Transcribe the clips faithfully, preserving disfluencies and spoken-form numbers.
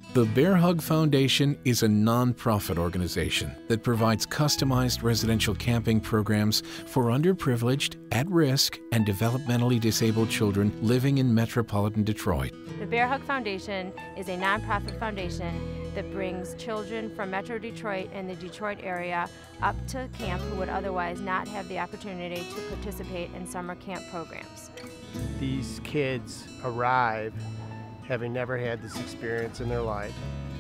The Bear Hug Foundation is a non-profit organization that provides customized residential camping programs for underprivileged, at-risk, and developmentally disabled children living in metropolitan Detroit. The Bear Hug Foundation is a non-profit foundation that brings children from Metro Detroit and the Detroit area up to camp who would otherwise not have the opportunity to participate in summer camp programs. These kids arrive having never had this experience in their life.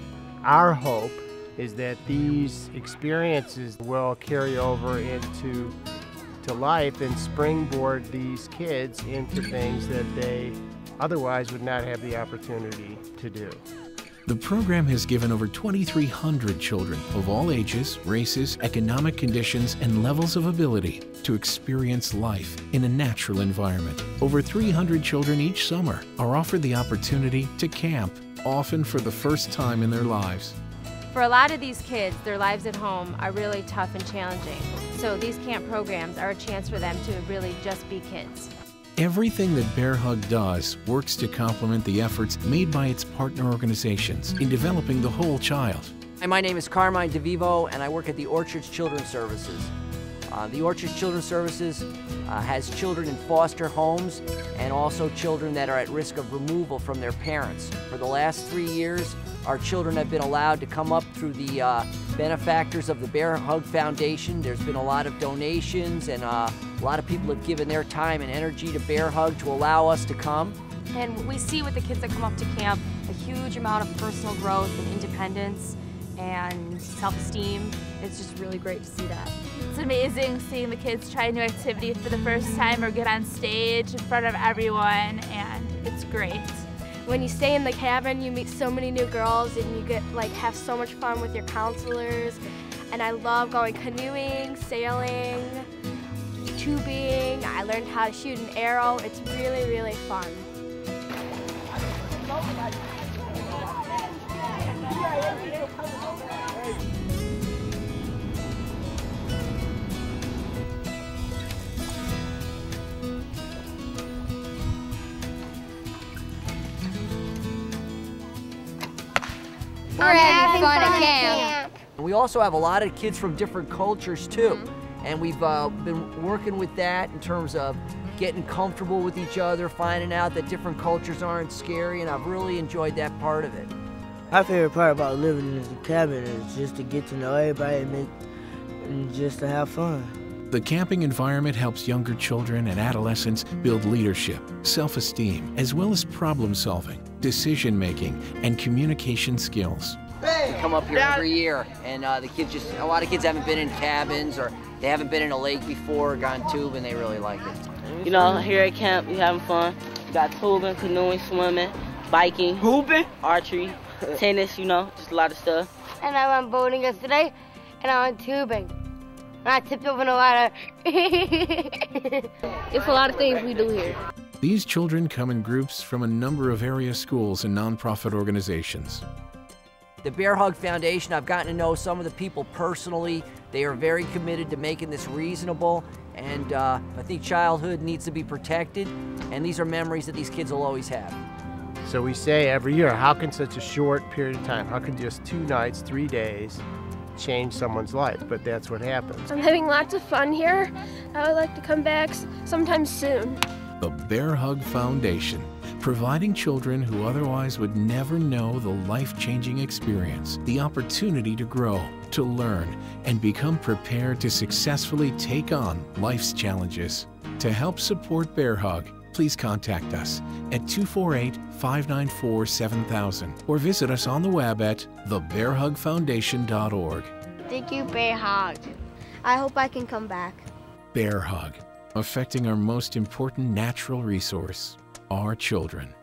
Our hope is that these experiences will carry over into to life and springboard these kids into things that they otherwise would not have the opportunity to do. The program has given over twenty-three hundred children of all ages, races, economic conditions, and levels of ability to experience life in a natural environment. Over three hundred children each summer are offered the opportunity to camp, often for the first time in their lives. For a lot of these kids, their lives at home are really tough and challenging. So these camp programs are a chance for them to really just be kids. Everything that Bear Hug does works to complement the efforts made by its partner organizations in developing the whole child. Hi, my name is Carmine DeVivo, and I work at the Orchards Children's Services. Uh, the Orchards Children's Services uh, has children in foster homes and also children that are at risk of removal from their parents. For the last three years, our children have been allowed to come up through the uh, benefactors of the Bear Hug Foundation. There's been a lot of donations, and uh, a lot of people have given their time and energy to Bear Hug to allow us to come. And we see with the kids that come up to camp a huge amount of personal growth and independence and self-esteem. It's just really great to see that. It's amazing seeing the kids try new activities for the first time or get on stage in front of everyone, and it's great. When you stay in the cabin, you meet so many new girls and you get like have so much fun with your counselors. And I love going canoeing, sailing, tubing. I learned how to shoot an arrow. It's really, really fun. We're having fun at camp. And we also have a lot of kids from different cultures too. Mm-hmm. And we've uh, been working with that in terms of getting comfortable with each other, finding out that different cultures aren't scary, and I've really enjoyed that part of it. My favorite part about living in the cabin is just to get to know everybody and, make, and just to have fun. The camping environment helps younger children and adolescents build leadership, self-esteem, as well as problem-solving, decision-making, and communication skills. We come up here every year, and uh, the kids just, a lot of kids haven't been in cabins, or they haven't been in a lake before, or gone tube, and they really like it. You know, here at camp, we having fun. We got tubing, canoeing, swimming, biking, hooping, archery, tennis, you know, just a lot of stuff. And I went boating yesterday, and I went tubing. And I tipped over the water. It's a lot of things we do here. These children come in groups from a number of area schools and nonprofit organizations. The Bear Hug Foundation, I've gotten to know some of the people personally. They are very committed to making this reasonable, and uh, I think childhood needs to be protected, and these are memories that these kids will always have. So we say every year, how can such a short period of time, how can just two nights, three days, change someone's life? But that's what happens. I'm having lots of fun here. I would like to come back sometime soon. The Bear Hug Foundation, providing children who otherwise would never know the life-changing experience, the opportunity to grow, to learn, and become prepared to successfully take on life's challenges. To help support Bear Hug, please contact us at two four eight, five nine four, seven thousand or visit us on the web at the bear hug foundation dot org. Thank you, Bear Hug. I hope I can come back. Bear Hug, affecting our most important natural resource, our children.